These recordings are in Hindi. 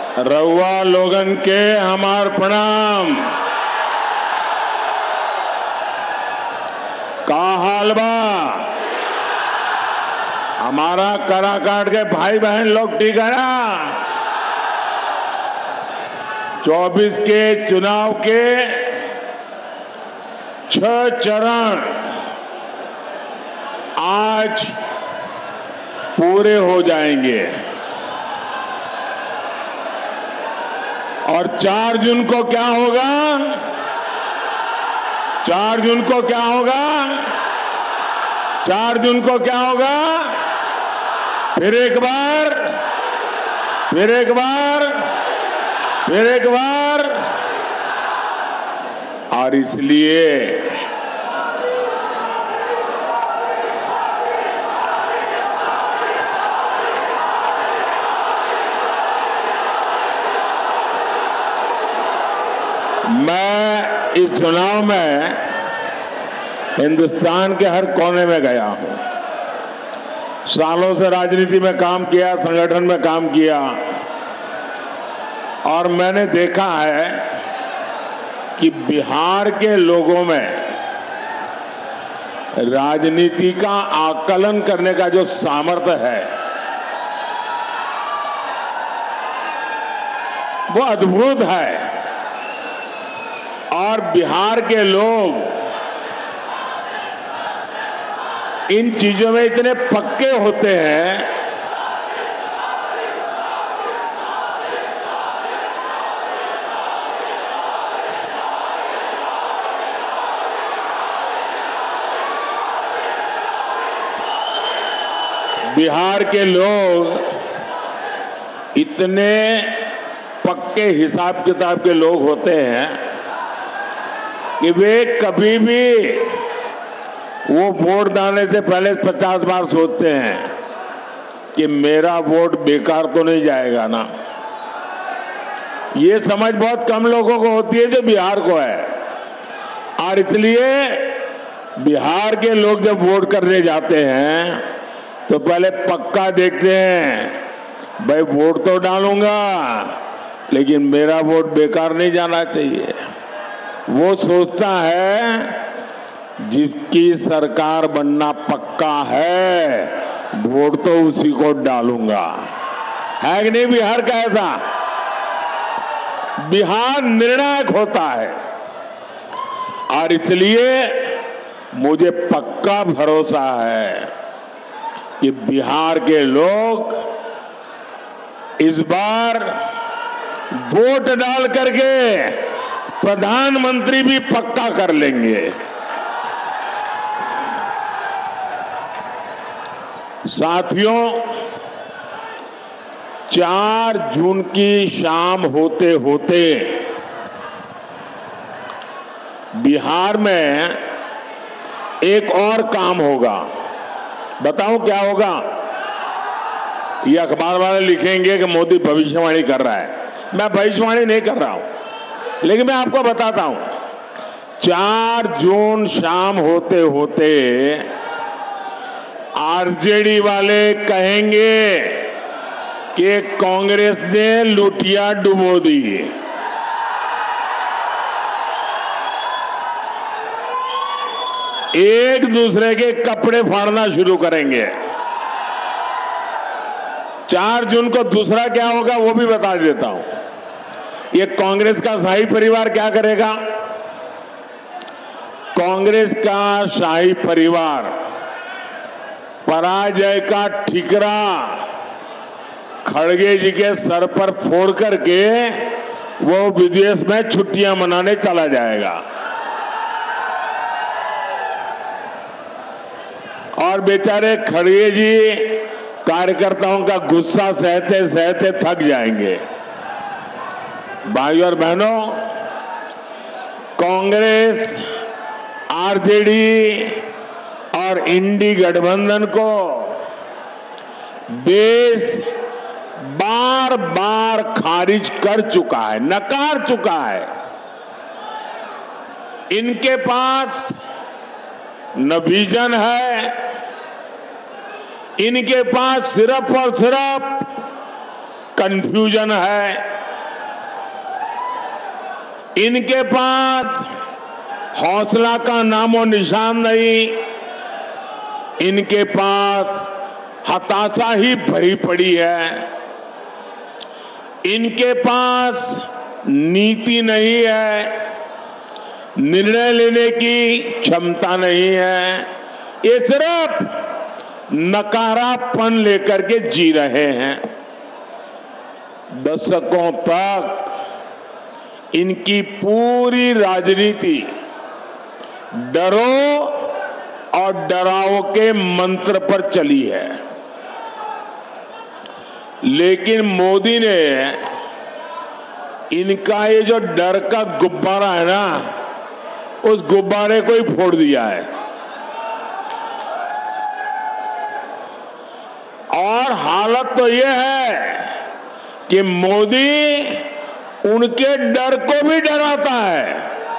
रउआ लोगन के हमार प्रणाम। का हाल बा? हमारा कराकाट के भाई बहन लोग ठीक है ना? 24 के चुनाव के 6 चरण आज पूरे हो जाएंगे और 4 जून को क्या होगा? 4 जून को क्या होगा? 4 जून को क्या होगा? फिर एक बार, फिर एक बार, फिर एक बार। और इसलिए मैं इस चुनाव में हिंदुस्तान के हर कोने में गया हूं। सालों से राजनीति में काम किया, संगठन में काम किया और मैंने देखा है कि बिहार के लोगों में राजनीति का आकलन करने का जो सामर्थ्य है वो अद्भुत है। और बिहार के लोग इन चीजों में इतने पक्के होते हैं बिहार के लोग इतने पक्के हिसाब किताब के लोग होते हैं कि वे कभी भी वो वोट डालने से पहले 50 बार सोचते हैं कि मेरा वोट बेकार तो नहीं जाएगा ना। ये समझ बहुत कम लोगों को होती है जो बिहार को है। और इसलिए बिहार के लोग जब वोट करने जाते हैं तो पहले पक्का देखते हैं, भाई वोट तो डालूंगा लेकिन मेरा वोट बेकार नहीं जाना चाहिए। वो सोचता है जिसकी सरकार बनना पक्का है वोट तो उसी को डालूंगा। है कि नहीं बिहार का ऐसा? बिहार निर्णायक होता है और इसलिए मुझे पक्का भरोसा है कि बिहार के लोग इस बार वोट डाल करके प्रधानमंत्री भी पक्का कर लेंगे। साथियों, 4 जून की शाम होते होते बिहार में एक और काम होगा। बताऊं क्या होगा? ये अखबार वाले लिखेंगे कि मोदी भविष्यवाणी कर रहा है। मैं भविष्यवाणी नहीं कर रहा हूं, लेकिन मैं आपको बताता हूं। 4 जून शाम होते होते आरजेडी वाले कहेंगे कि कांग्रेस ने लुटिया डुबो दी। एक दूसरे के कपड़े फाड़ना शुरू करेंगे। 4 जून को दूसरा क्या होगा वो भी बता देता हूं। ये कांग्रेस का शाही परिवार क्या करेगा? कांग्रेस का शाही परिवार पराजय का ठिकरा खड़गे जी के सर पर फोड़ करके वो विदेश में छुट्टियां मनाने चला जाएगा और बेचारे खड़गे जी कार्यकर्ताओं का गुस्सा सहते सहते थक जाएंगे। भाइयों और बहनों, कांग्रेस, आरजेडी और इंडी गठबंधन को देश बार बार खारिज कर चुका है, नकार चुका है। इनके पास न विजन है, इनके पास सिर्फ और सिर्फ कंफ्यूजन है। इनके पास हौसला का नामो निशान नहीं, इनके पास हताशा ही भरी पड़ी है, इनके पास नीति नहीं है, निर्णय लेने की क्षमता नहीं है, ये सिर्फ नकारापन लेकर के जी रहे हैं। दशकों तक इनकी पूरी राजनीति डरो और डराओ के मंत्र पर चली है, लेकिन मोदी ने इनका ये जो डर का गुब्बारा है ना, उस गुब्बारे को ही फोड़ दिया है और हालत तो ये है कि मोदी उनके डर को भी डराता है।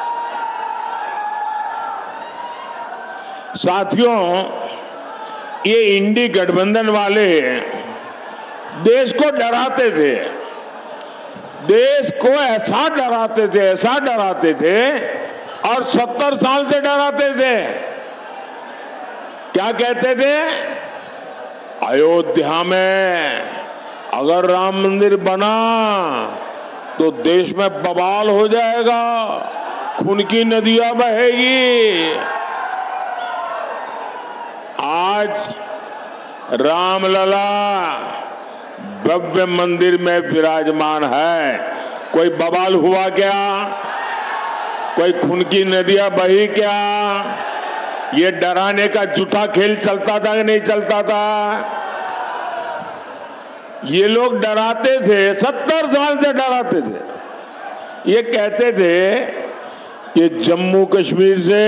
साथियों, ये इंडी गठबंधन वाले देश को डराते थे, देश को ऐसा डराते थे और 70 साल से डराते थे। क्या कहते थे? अयोध्या में अगर राम मंदिर बना तो देश में बवाल हो जाएगा, खून की नदियां बहेगी। आज रामलला भव्य मंदिर में विराजमान है, कोई बवाल हुआ क्या? कोई खून की नदियां बही क्या? ये डराने का झूठा खेल चलता था कि नहीं चलता था? ये लोग डराते थे, 70 साल से डराते थे। ये कहते थे कि जम्मू कश्मीर से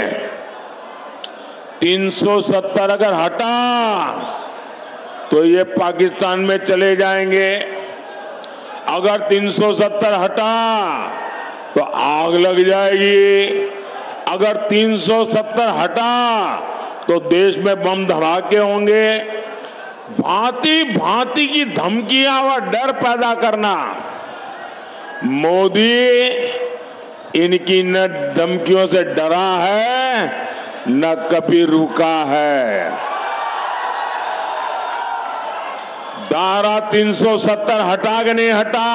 370 अगर हटा तो ये पाकिस्तान में चले जाएंगे, अगर 370 हटा तो आग लग जाएगी, अगर 370 हटा तो देश में बम धमाके होंगे। भांति भांति की धमकियां और डर पैदा करना। मोदी इनकी न धमकियों से डरा है न कभी रुका है। धारा 370 हटा के नहीं हटा,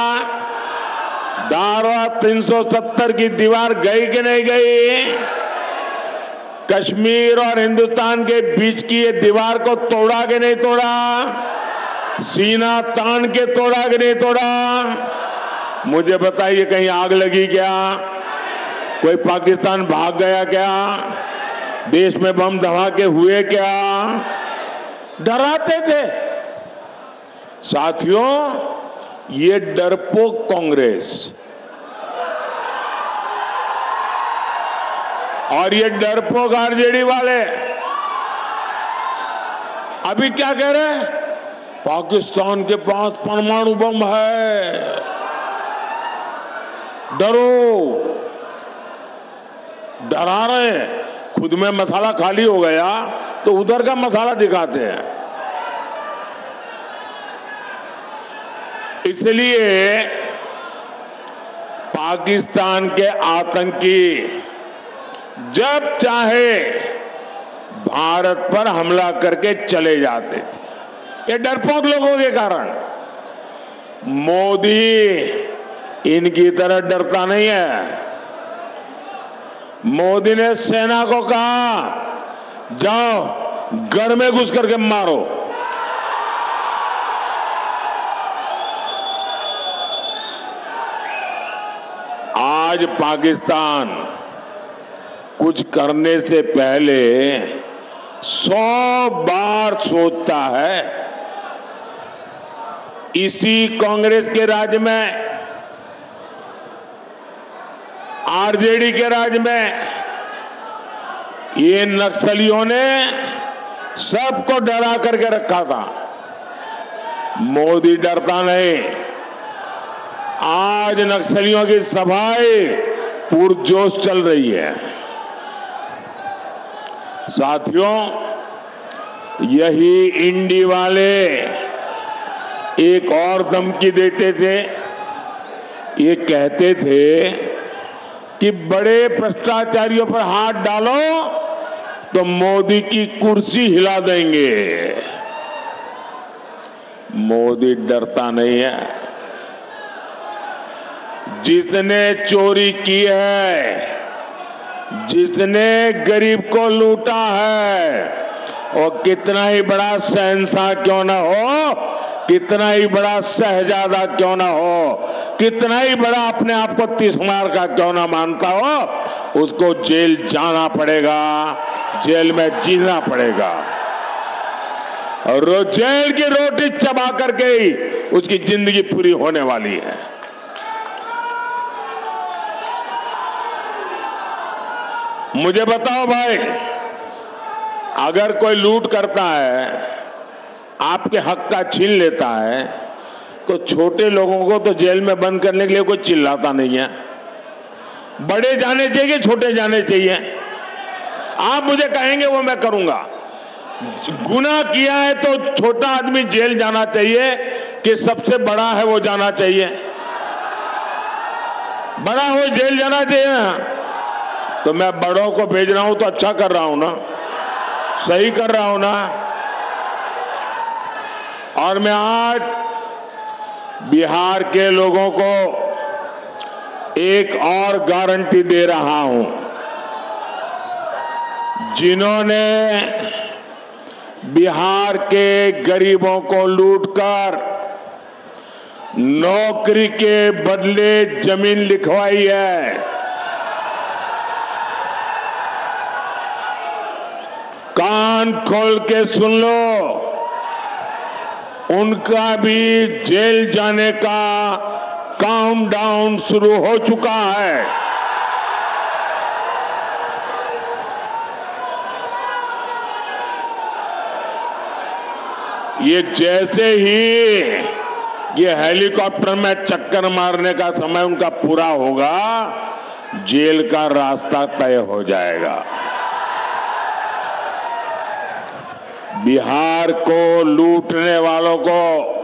धारा 370 की दीवार गई कि नहीं गई? कश्मीर और हिंदुस्तान के बीच की ये दीवार को तोड़ा कि नहीं तोड़ा? सीना तान के तोड़ा कि नहीं तोड़ा? मुझे बताइए, कहीं आग लगी क्या? कोई पाकिस्तान भाग गया क्या? देश में बम धमाके हुए क्या? डराते थे। साथियों, ये डरपोक कांग्रेस और ये डरपोक आरजेडी वाले अभी क्या कह रहे हैं? पाकिस्तान के पास परमाणु बम है, डरो। डरा रहे हैं। खुद में मसाला खाली हो गया तो उधर का मसाला दिखाते हैं। इसलिए पाकिस्तान के आतंकी जब चाहे भारत पर हमला करके चले जाते थे, ये डरपोक लोगों के कारण। मोदी इनकी तरह डरता नहीं है। मोदी ने सेना को कहा, जाओ गढ़ में घुस करके मारो। आज पाकिस्तान कुछ करने से पहले 100 बार सोचता है। इसी कांग्रेस के राज में, आरजेडी के राज में ये नक्सलियों ने सबको डरा करके रखा था। मोदी डरता नहीं। आज नक्सलियों की सफाई पुरजोश चल रही है। साथियों, यही इंडी वाले एक और धमकी देते थे। ये कहते थे कि बड़े भ्रष्टाचारियों पर हाथ डालो तो मोदी की कुर्सी हिला देंगे। मोदी डरता नहीं है। जिसने चोरी की है, जिसने गरीब को लूटा है, और कितना ही बड़ा शहंशाह क्यों ना हो, कितना ही बड़ा शहजादा क्यों ना हो, कितना ही बड़ा अपने आप को तिस्मार का क्यों ना मानता हो, उसको जेल जाना पड़ेगा, जेल में जीना पड़ेगा। और जेल की रोटी चबा करके ही उसकी जिंदगी पूरी होने वाली है। मुझे बताओ भाई, अगर कोई लूट करता है, आपके हक का छीन लेता है, तो छोटे लोगों को तो जेल में बंद करने के लिए कोई चिल्लाता नहीं है। बड़े जाने चाहिए, छोटे जाने चाहिए। आप मुझे कहेंगे वो मैं करूंगा। गुनाह किया है तो छोटा आदमी जेल जाना चाहिए कि सबसे बड़ा है वो जाना चाहिए? बड़ा हो जेल जाना चाहिए। तो मैं बड़ों को भेज रहा हूं तो अच्छा कर रहा हूं ना, सही कर रहा हूं ना। और मैं आज बिहार के लोगों को एक और गारंटी दे रहा हूं। जिन्होंने बिहार के गरीबों को लूटकर नौकरी के बदले जमीन लिखवाई है, कान खोल के सुन लो, उनका भी जेल जाने का काउंटडाउन शुरू हो चुका है। ये जैसे ही ये हेलीकॉप्टर में चक्कर मारने का समय उनका पूरा होगा, जेल का रास्ता तय हो जाएगा। बिहार को लूटने वालों को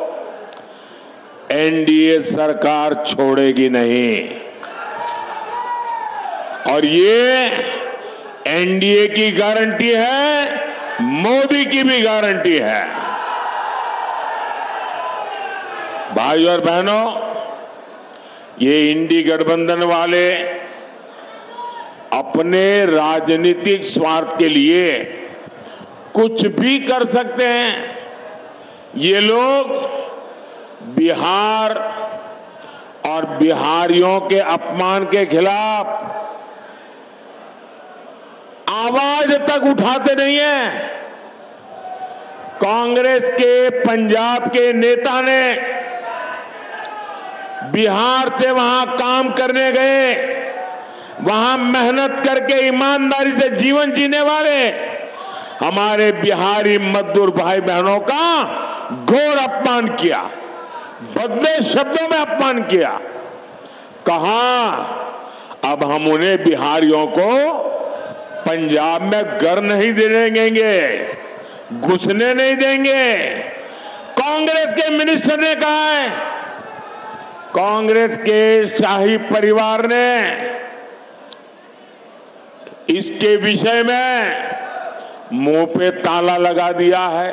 एनडीए सरकार छोड़ेगी नहीं। और ये एनडीए की गारंटी है, मोदी की भी गारंटी है। भाइयों और बहनों, ये इंडी गठबंधन वाले अपने राजनीतिक स्वार्थ के लिए कुछ भी कर सकते हैं। ये लोग बिहार और बिहारियों के अपमान के खिलाफ आवाज तक उठाते नहीं है। कांग्रेस के पंजाब के नेता ने बिहार से वहां काम करने गए, वहां मेहनत करके ईमानदारी से जीवन जीने वाले हमारे बिहारी मजदूर भाई बहनों का घोर अपमान किया, बदले शब्दों में अपमान किया। कहा अब हम उन्हें बिहारियों को पंजाब में घर नहीं देने देंगे, घुसने नहीं देंगे। कांग्रेस के मिनिस्टर ने कहा है, कांग्रेस के शाही परिवार ने इसके विषय में मुंह पे ताला लगा दिया है।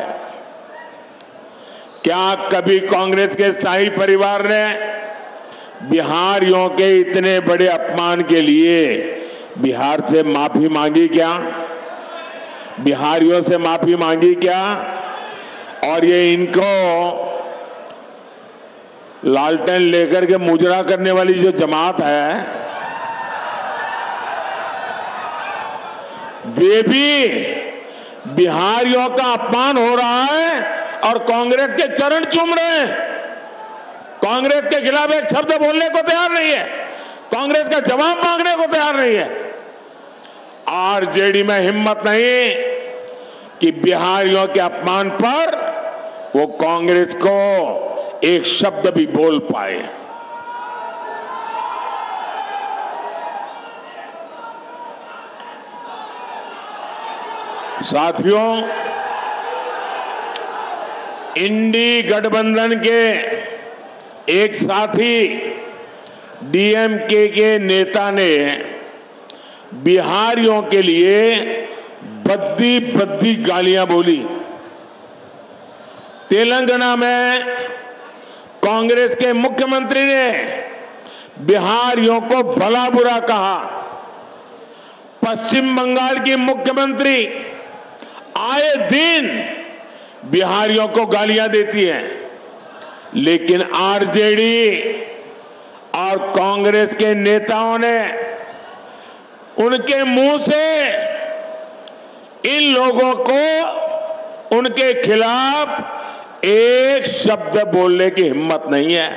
क्या कभी कांग्रेस के शाही परिवार ने बिहारियों के इतने बड़े अपमान के लिए बिहार से माफी मांगी क्या? बिहारियों से माफी मांगी क्या? और ये इनको लालटेन लेकर के मुजरा करने वाली जो जमात है, वे भी बिहारियों का अपमान हो रहा है और कांग्रेस के चरण चूम रहे हैं। कांग्रेस के खिलाफ एक शब्द बोलने को तैयार नहीं है, कांग्रेस का जवाब मांगने को तैयार नहीं है। आरजेडी में हिम्मत नहीं कि बिहारियों के अपमान पर वो कांग्रेस को एक शब्द भी बोल पाए। साथियों, इंडी गठबंधन के एक साथी डीएमके के नेता ने बिहारियों के लिए बद्दी बद्दी गालियां बोली। तेलंगाना में कांग्रेस के मुख्यमंत्री ने बिहारियों को भला बुरा कहा। पश्चिम बंगाल की मुख्यमंत्री आए दिन बिहारियों को गालियां देती है, लेकिन आरजेडी और कांग्रेस के नेताओं ने उनके मुंह से इन लोगों को उनके खिलाफ एक शब्द बोलने की हिम्मत नहीं है।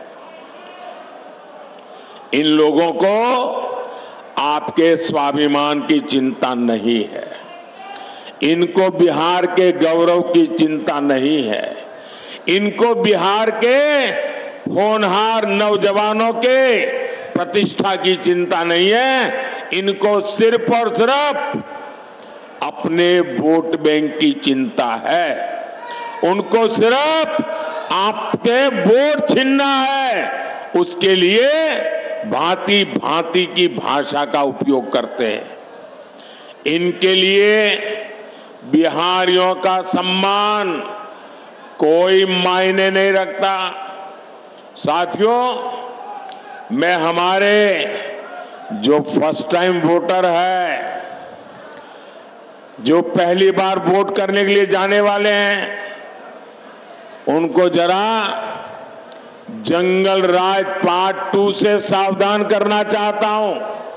इन लोगों को आपके स्वाभिमान की चिंता नहीं है, इनको बिहार के गौरव की चिंता नहीं है, इनको बिहार के होनहार नौजवानों के प्रतिष्ठा की चिंता नहीं है। इनको सिर्फ और सिर्फ अपने वोट बैंक की चिंता है। उनको सिर्फ आपके वोट छीनना है, उसके लिए भांति भांति की भाषा का उपयोग करते हैं। इनके लिए बिहारियों का सम्मान कोई मायने नहीं रखता। साथियों, मैं हमारे जो फर्स्ट टाइम वोटर है, जो पहली बार वोट करने के लिए जाने वाले हैं, उनको जरा जंगल राज पार्ट 2 से सावधान करना चाहता हूं।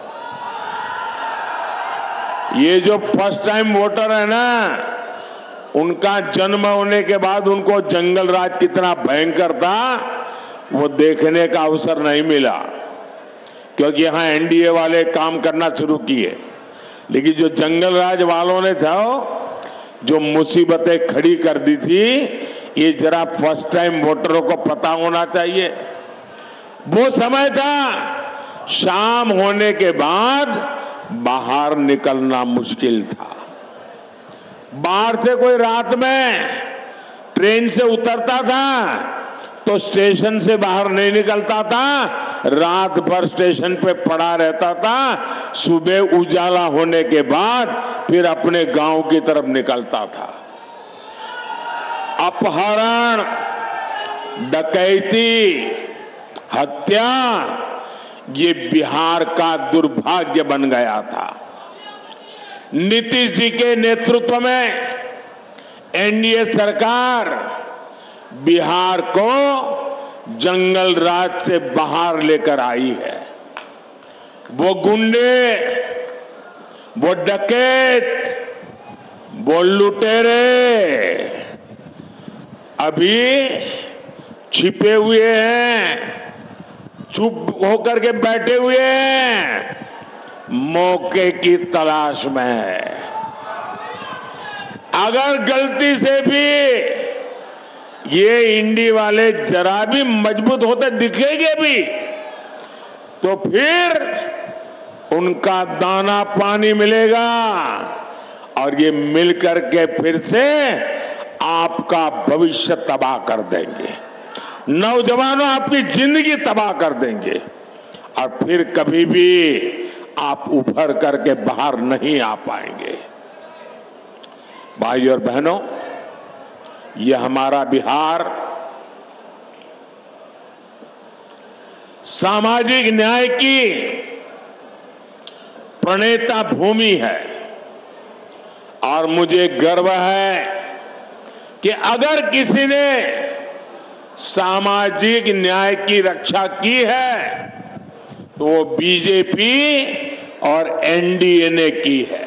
ये जो फर्स्ट टाइम वोटर है ना, उनका जन्म होने के बाद उनको जंगल राज कितना भयंकर था वो देखने का अवसर नहीं मिला, क्योंकि यहां एनडीए वाले काम करना शुरू किए। लेकिन जो जंगल राज वालों ने था, जो मुसीबतें खड़ी कर दी थी, ये जरा फर्स्ट टाइम वोटरों को पता होना चाहिए। वो समय था शाम होने के बाद बाहर निकलना मुश्किल था। बाहर से कोई रात में ट्रेन से उतरता था तो स्टेशन से बाहर नहीं निकलता था, रात भर स्टेशन पे पड़ा रहता था। सुबह उजाला होने के बाद फिर अपने गांव की तरफ निकलता था। अपहरण, डकैती, हत्या, ये बिहार का दुर्भाग्य बन गया था। नीतीश जी के नेतृत्व में एनडीए सरकार बिहार को जंगल राज से बाहर लेकर आई है। वो गुंडे, वो डकैत, वो लुटेरे अभी छिपे हुए हैं, चुप होकर के बैठे हुए हैं, मौके की तलाश में है। अगर गलती से भी ये इंडी वाले जरा भी मजबूत होते दिखेंगे भी, तो फिर उनका दाना पानी मिलेगा और ये मिलकर के फिर से आपका भविष्य तबाह कर देंगे। नौजवानों, आपकी जिंदगी तबाह कर देंगे और फिर कभी भी आप उभर करके बाहर नहीं आ पाएंगे। भाइयों और बहनों, यह हमारा बिहार सामाजिक न्याय की प्रणेता भूमि है और मुझे गर्व है कि अगर किसी ने सामाजिक न्याय की रक्षा की है तो वो बीजेपी और एनडीए ने की है।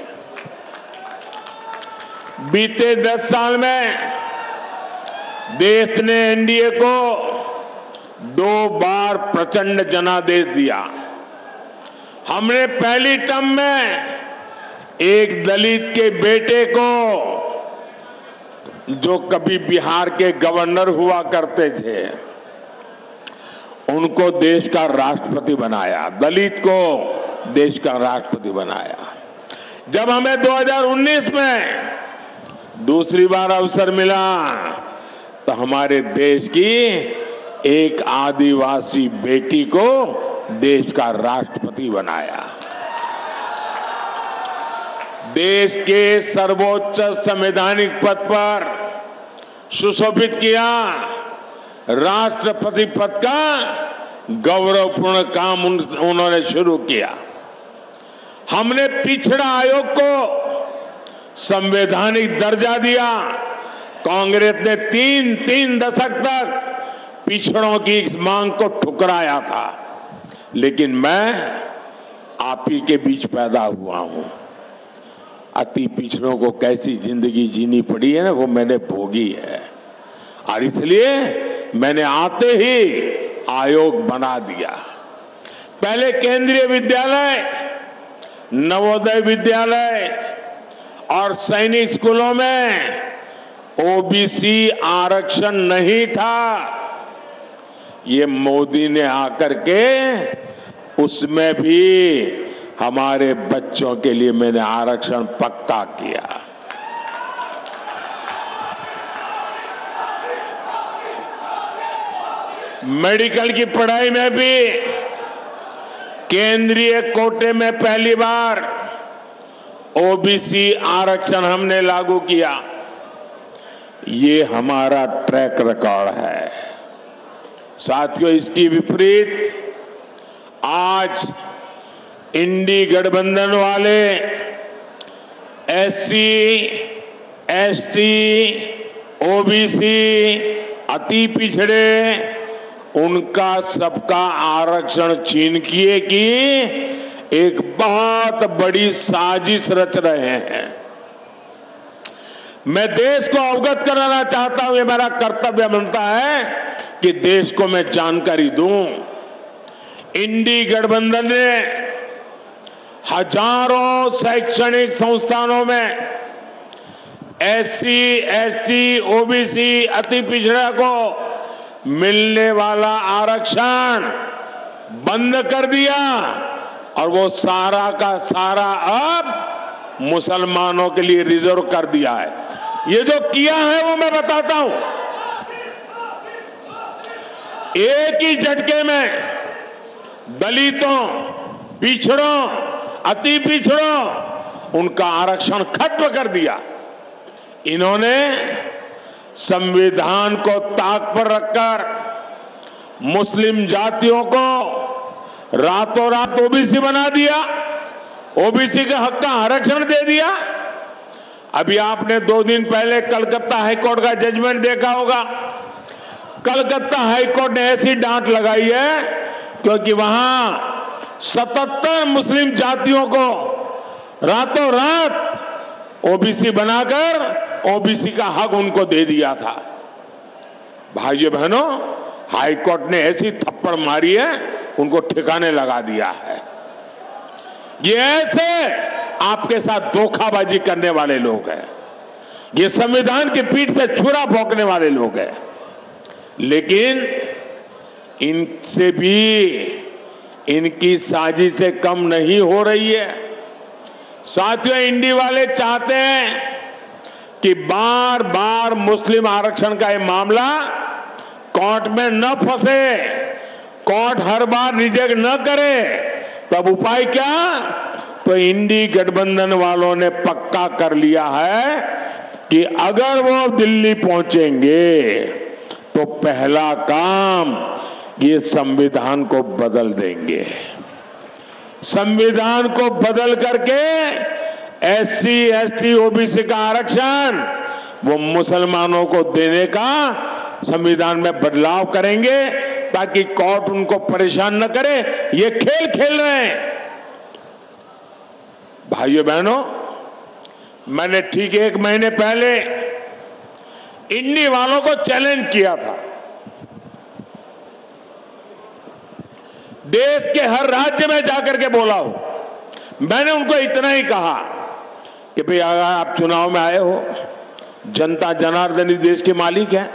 बीते 10 साल में देश ने एनडीए को 2 बार प्रचंड जनादेश दिया। हमने पहली टर्म में एक दलित के बेटे को, जो कभी बिहार के गवर्नर हुआ करते थे, उनको देश का राष्ट्रपति बनाया, दलित को देश का राष्ट्रपति बनाया। जब हमें 2019 में दूसरी बार अवसर मिला तो हमारे देश की एक आदिवासी बेटी को देश का राष्ट्रपति बनाया। देश के सर्वोच्च संवैधानिक पद पर सुशोभित किया। राष्ट्रपति पद का गौरवपूर्ण काम उन्होंने शुरू किया। हमने पिछड़ा आयोग को संवैधानिक दर्जा दिया। कांग्रेस ने तीन दशक तक पिछड़ों की इस मांग को ठुकराया था, लेकिन मैं आप ही के बीच पैदा हुआ हूं। अति पिछड़ों को कैसी जिंदगी जीनी पड़ी है ना, वो मैंने भोगी है, और इसलिए मैंने आते ही आयोग बना दिया। पहले केंद्रीय विद्यालय, नवोदय विद्यालय और सैनिक स्कूलों में ओबीसी आरक्षण नहीं था। ये मोदी ने आकर के उसमें भी हमारे बच्चों के लिए मैंने आरक्षण पक्का किया। मेडिकल की पढ़ाई में भी केंद्रीय कोटे में पहली बार ओबीसी आरक्षण हमने लागू किया। ये हमारा ट्रैक रिकॉर्ड है। साथियों, इसकी विपरीत आज इंडी गठबंधन वाले एससी, एसटी, ओबीसी, अति पिछड़े, उनका सबका आरक्षण छीन किए कि एक बहुत बड़ी साजिश रच रहे हैं। मैं देश को अवगत कराना चाहता हूं, ये मेरा कर्तव्य बनता है कि देश को मैं जानकारी दूं। इंडी गठबंधन ने हजारों शैक्षणिक संस्थानों में एससी, एसटी, ओबीसी, अति पिछड़ा को मिलने वाला आरक्षण बंद कर दिया, और वो सारा का सारा अब मुसलमानों के लिए रिजर्व कर दिया है। ये जो किया है वो मैं बताता हूं। एक ही झटके में दलितों, पिछड़ों, अति पिछड़ों, उनका आरक्षण खत्म कर दिया। इन्होंने संविधान को ताक पर रखकर मुस्लिम जातियों को रातों रात ओबीसी बना दिया, ओबीसी के हक का आरक्षण दे दिया। अभी आपने 2 दिन पहले कलकत्ता हाईकोर्ट का जजमेंट देखा होगा। कलकत्ता हाईकोर्ट ने ऐसी डांट लगाई है क्योंकि वहां 77 मुस्लिम जातियों को रातों रात ओबीसी बनाकर ओबीसी का हक उनको दे दिया था। भाइयों बहनों, हाईकोर्ट ने ऐसी थप्पड़ मारी है, उनको ठिकाने लगा दिया है। ये ऐसे आपके साथ धोखाबाजी करने वाले लोग हैं। ये संविधान की पीठ पे छुरा भोंकने वाले लोग हैं। लेकिन इनसे भी इनकी साजिशें कम नहीं हो रही है। साथियों, इंडी वाले चाहते हैं कि बार बार मुस्लिम आरक्षण का ये मामला कोर्ट में न फंसे, कोर्ट हर बार रिजेक्ट न करे। तब उपाय क्या? तो इंडी गठबंधन वालों ने पक्का कर लिया है कि अगर वो दिल्ली पहुंचेंगे तो पहला काम ये संविधान को बदल देंगे। संविधान को बदल करके एससी, एसटी, ओबीसी का आरक्षण वो मुसलमानों को देने का संविधान में बदलाव करेंगे ताकि कोर्ट उनको परेशान न करे। ये खेल खेल रहे हैं। भाइयों बहनों, मैंने ठीक 1 महीने पहले इंडी वालों को चैलेंज किया था। देश के हर राज्य में जाकर के बोला हूं। मैंने उनको इतना ही कहा कि भाई अगर आप चुनाव में आए हो, जनता जनार्दन ही देश के मालिक है।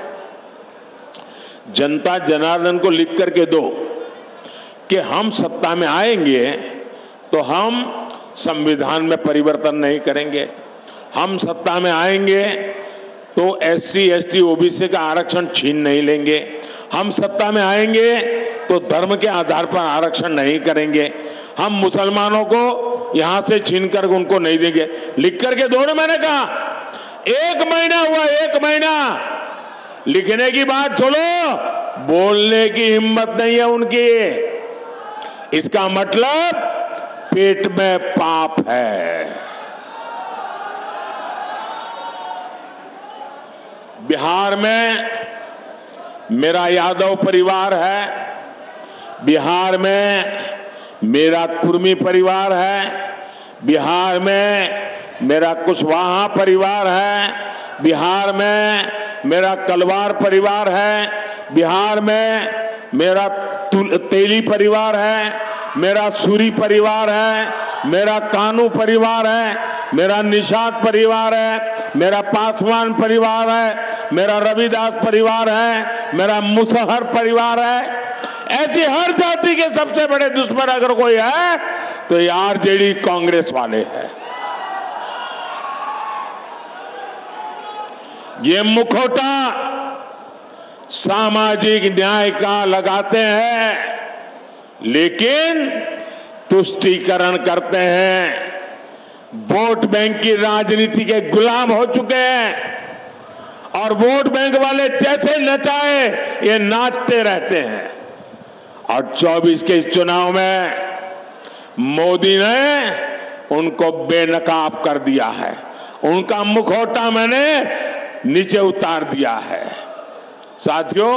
जनता जनार्दन को लिख करके दो कि हम सत्ता में आएंगे तो हम संविधान में परिवर्तन नहीं करेंगे। हम सत्ता में आएंगे तो एससी, एसटी, ओबीसी का आरक्षण छीन नहीं लेंगे। हम सत्ता में आएंगे तो धर्म के आधार पर आरक्षण नहीं करेंगे। हम मुसलमानों को यहां से छीन कर उनको नहीं देंगे। लिख करके दो ना, मैंने कहा 1 महीना हुआ, 1 महीना लिखने की बात छोड़ो, बोलने की हिम्मत नहीं है उनकी। इसका मतलब पेट में पाप है। बिहार में मेरा यादव परिवार है, बिहार में मेरा कुर्मी परिवार है, बिहार में मेरा कुशवाहा परिवार है, बिहार में मेरा कलवार परिवार है, बिहार में मेरा तेली परिवार है, मेरा सूरी परिवार है, मेरा कानू परिवार है, मेरा निषाद परिवार है, मेरा पासवान परिवार है, मेरा रविदास परिवार है, मेरा मुसहर परिवार है। ऐसी हर जाति के सबसे बड़े दुश्मन अगर कोई है तो ये आरजेडी कांग्रेस वाले हैं। ये मुखौटा सामाजिक न्याय का लगाते हैं, लेकिन तुष्टीकरण करते हैं। वोट बैंक की राजनीति के गुलाम हो चुके हैं और वोट बैंक वाले जैसे नचाए ये नाचते रहते हैं। और 24 के इस चुनाव में मोदी ने उनको बेनकाब कर दिया है, उनका मुखौटा मैंने नीचे उतार दिया है। साथियों,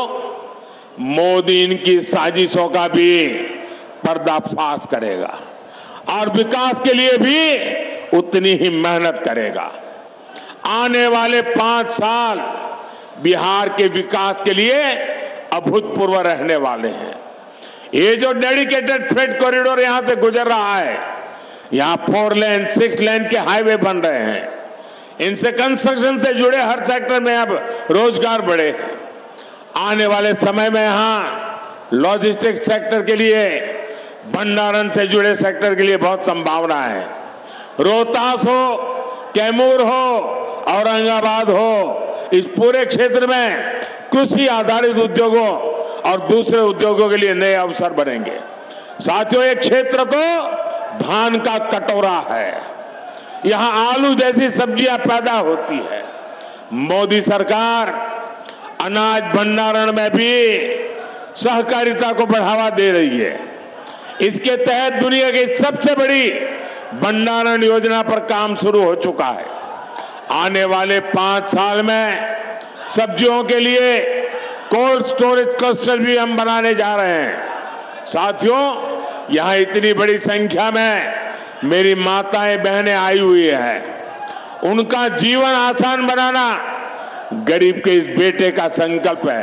मोदी इनकी साजिशों का भी पर्दाफाश करेगा और विकास के लिए भी उतनी ही मेहनत करेगा। आने वाले 5 साल बिहार के विकास के लिए अभूतपूर्व रहने वाले हैं। ये जो डेडिकेटेड फ्रेट कॉरिडोर यहां से गुजर रहा है, यहां 4 लेन 6 लेन के हाईवे बन रहे हैं, इनसे कंस्ट्रक्शन से जुड़े हर सेक्टर में अब रोजगार बढ़े। आने वाले समय में यहां लॉजिस्टिक्स सेक्टर के लिए, भंडारण से जुड़े सेक्टर के लिए बहुत संभावना है। रोहतास हो, कैमूर हो, औरंगाबाद हो, इस पूरे क्षेत्र में कृषि आधारित उद्योगों और दूसरे उद्योगों के लिए नए अवसर बनेंगे। साथियों, एक क्षेत्र तो धान का कटोरा है, यहां आलू जैसी सब्जियां पैदा होती है। मोदी सरकार अनाज भंडारण में भी सहकारिता को बढ़ावा दे रही है। इसके तहत दुनिया की सबसे बड़ी भंडारण योजना पर काम शुरू हो चुका है। आने वाले 5 साल में सब्जियों के लिए कोल्ड स्टोरेज क्लस्टर भी हम बनाने जा रहे हैं। साथियों, यहां इतनी बड़ी संख्या में मेरी माताएं बहनें आई हुई हैं। उनका जीवन आसान बनाना गरीब के इस बेटे का संकल्प है।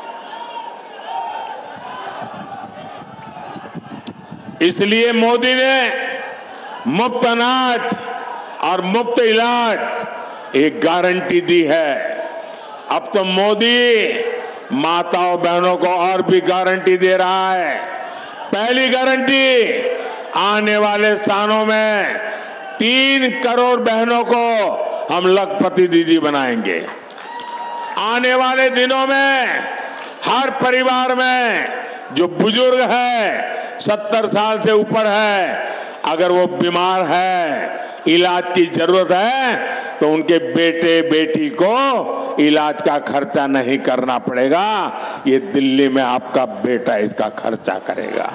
इसलिए मोदी ने मुफ्त अनाज और मुफ्त इलाज एक गारंटी दी है। अब तो मोदी माताओं बहनों को और भी गारंटी दे रहा है। पहली गारंटी, आने वाले सालों में 3 करोड़ बहनों को हम लखपति दीदी बनाएंगे। आने वाले दिनों में हर परिवार में जो बुजुर्ग है, 70 साल से ऊपर है, अगर वो बीमार है, इलाज की जरूरत है, तो उनके बेटे बेटी को इलाज का खर्चा नहीं करना पड़ेगा। ये दिल्ली में आपका बेटा इसका खर्चा करेगा।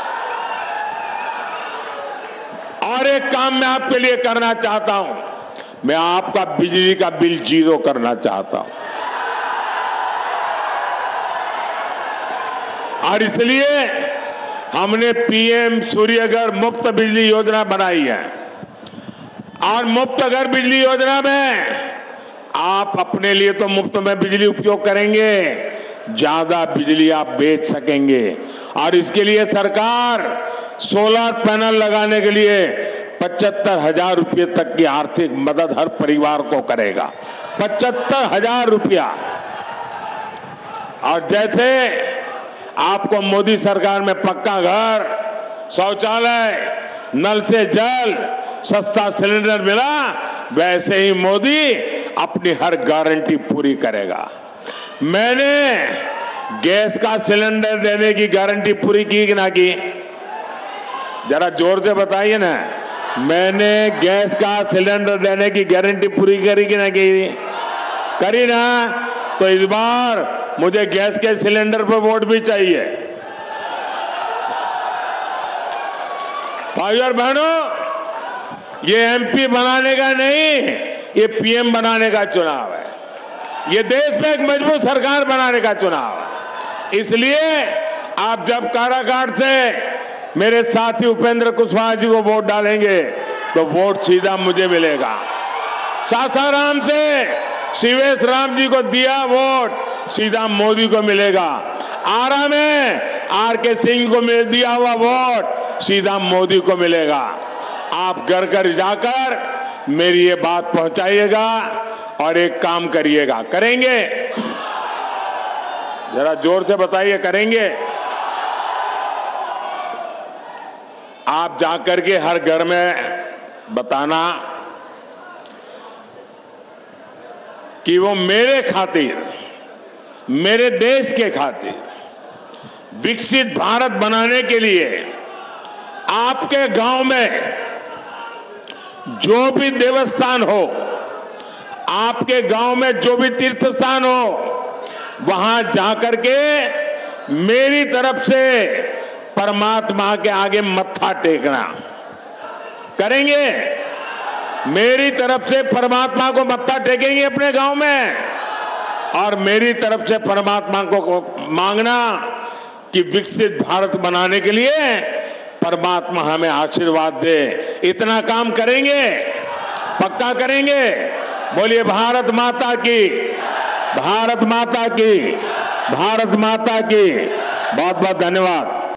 और एक काम मैं आपके लिए करना चाहता हूं, मैं आपका बिजली का बिल 0 करना चाहता हूं। और इसलिए हमने पीएम सूर्यघर मुफ्त बिजली योजना बनाई है। और मुफ्त घर बिजली योजना में आप अपने लिए तो मुफ्त में बिजली उपयोग करेंगे, ज्यादा बिजली आप बेच सकेंगे। और इसके लिए सरकार सोलर पैनल लगाने के लिए 75,000 रुपये तक की आर्थिक मदद हर परिवार को करेगा। 75,000 रुपया। और जैसे आपको मोदी सरकार में पक्का घर, शौचालय, नल से जल, सस्ता सिलेंडर मिला, वैसे ही मोदी अपनी हर गारंटी पूरी करेगा। मैंने गैस का सिलेंडर देने की गारंटी पूरी की कि ना की? जरा जोर से बताइए ना। मैंने गैस का सिलेंडर देने की गारंटी पूरी करी कि नहीं की? करी ना? तो इस बार मुझे गैस के सिलेंडर पर वोट भी चाहिए। भाइयों और बहनों, ये एमपी बनाने का नहीं, ये पीएम बनाने का चुनाव है। ये देश में एक मजबूत सरकार बनाने का चुनाव है। इसलिए आप जब कारागार से मेरे साथी उपेंद्र कुशवाहा जी को वोट डालेंगे तो वोट सीधा मुझे मिलेगा। सासाराम से शिवेश राम जी को दिया वोट सीधा मोदी को मिलेगा। आरा में आरके सिंह को दिया हुआ वोट सीधा मोदी को मिलेगा। आप घर घर जाकर मेरी ये बात पहुंचाइएगा और एक काम करिएगा। करेंगे? जरा जोर से बताइए, करेंगे? आप जाकर के हर घर में बताना कि वो मेरे खातिर, मेरे देश के खातिर विकसित भारत बनाने के लिए आपके गांव में जो भी देवस्थान हो, आपके गांव में जो भी तीर्थ स्थान हो, वहां जाकर के मेरी तरफ से परमात्मा के आगे मत्था टेकना। करेंगे? मेरी तरफ से परमात्मा को मत्था टेकेंगे अपने गांव में और मेरी तरफ से परमात्मा को मांगना कि विकसित भारत बनाने के लिए परमात्मा हमें आशीर्वाद दे। इतना काम करेंगे? पक्का करेंगे? बोलिए भारत माता की, भारत माता की, भारत माता की। बहुत बहुत धन्यवाद।